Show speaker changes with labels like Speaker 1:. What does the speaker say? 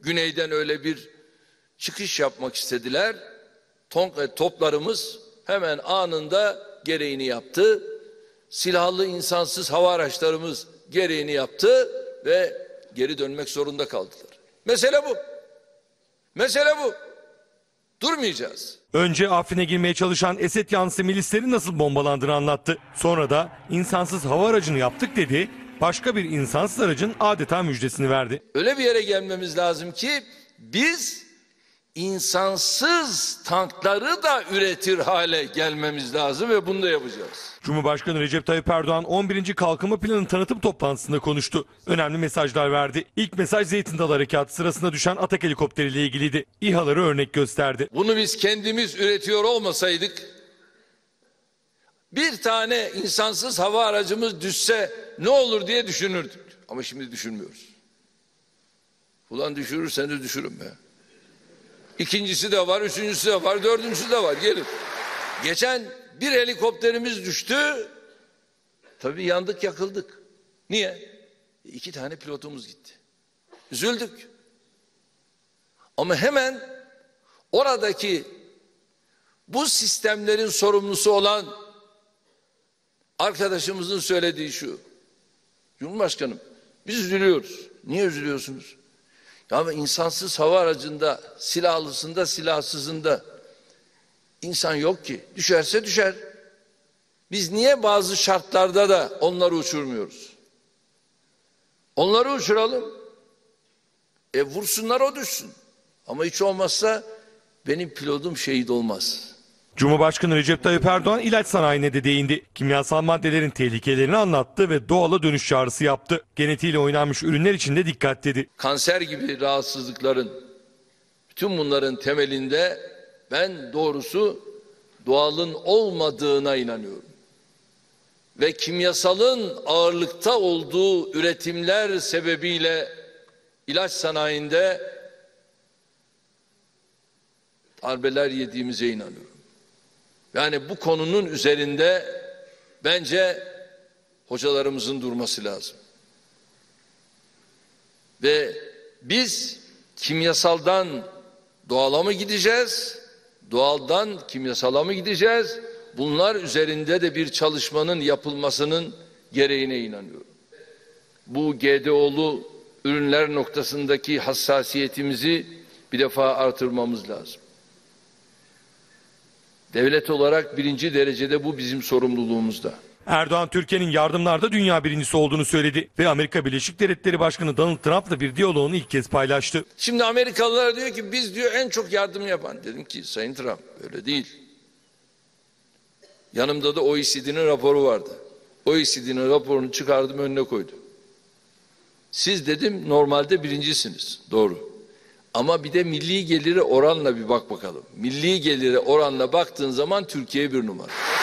Speaker 1: Güneyden öyle bir çıkış yapmak istediler. Toplarımız hemen anında gereğini yaptı. Silahlı insansız hava araçlarımız gereğini yaptı ve geri dönmek zorunda kaldılar. Mesele bu. Mesele bu. Durmayacağız.
Speaker 2: Önce Afrin'e girmeye çalışan Esed yanlısı milislerin nasıl bombalandığını anlattı. Sonra da insansız hava aracını yaptık dedi. Başka bir insansız aracın adeta müjdesini verdi.
Speaker 1: Öyle bir yere gelmemiz lazım ki biz insansız tankları da üretir hale gelmemiz lazım ve bunu da yapacağız.
Speaker 2: Cumhurbaşkanı Recep Tayyip Erdoğan 11. Kalkınma Planı tanıtım toplantısında konuştu. Önemli mesajlar verdi. İlk mesaj Zeytin Dalı Harekatı sırasında düşen Atak helikopteriyle ilgiliydi. İHA'ları örnek gösterdi.
Speaker 1: Bunu biz kendimiz üretiyor olmasaydık, bir tane insansız hava aracımız düşse ne olur diye düşünürdük. Ama şimdi düşünmüyoruz. Ulan düşürürseniz düşürün be. İkincisi de var, üçüncüsü de var, dördüncüsü de var. Gelin. Geçen bir helikopterimiz düştü. Tabii yandık, yakıldık. Niye? 2 tane pilotumuz gitti. Üzüldük. Ama hemen oradaki bu sistemlerin sorumlusu olan arkadaşımızın söylediği şu: Cumhurbaşkanım, biz üzülüyoruz. Niye üzülüyorsunuz? Ya insansız hava aracında, silahlısında, silahsızında insan yok ki. Düşerse düşer. Biz niye bazı şartlarda da onları uçurmuyoruz? Onları uçuralım. Vursunlar, o düşsün. Ama hiç olmazsa benim pilotum şehit olmaz.
Speaker 2: Cumhurbaşkanı Recep Tayyip Erdoğan ilaç sanayine de değindi. Kimyasal maddelerin tehlikelerini anlattı ve doğala dönüş çağrısı yaptı. Genetiğiyle oynanmış ürünler için de dikkat dedi.
Speaker 1: Kanser gibi rahatsızlıkların, bütün bunların temelinde ben doğrusu doğalın olmadığına inanıyorum. Ve kimyasalın ağırlıkta olduğu üretimler sebebiyle ilaç sanayinde darbeler yediğimize inanıyorum. Yani bu konunun üzerinde bence hocalarımızın durması lazım. Ve biz kimyasaldan doğala mı gideceğiz? Doğaldan kimyasala mı gideceğiz? Bunlar üzerinde de bir çalışmanın yapılmasının gereğine inanıyorum. Bu GDO'lu ürünler noktasındaki hassasiyetimizi bir defa artırmamız lazım. Devlet olarak 1. derecede bu bizim sorumluluğumuzda.
Speaker 2: Erdoğan, Türkiye'nin yardımlarda dünya birincisi olduğunu söyledi ve Amerika Birleşik Devletleri Başkanı Donald Trump'la bir diyaloğunu ilk kez paylaştı.
Speaker 1: Şimdi Amerikalılar diyor ki biz diyor en çok yardım yapan. Dedim ki Sayın Trump, öyle değil. Yanımda da OECD'nin raporu vardı. OECD'nin raporunu çıkardım, önüne koydum. Siz dedim normalde birincisiniz. Doğru. Ama bir de milli geliri oranla bir bak bakalım. Milli geliri oranla baktığın zaman Türkiye 1 numara.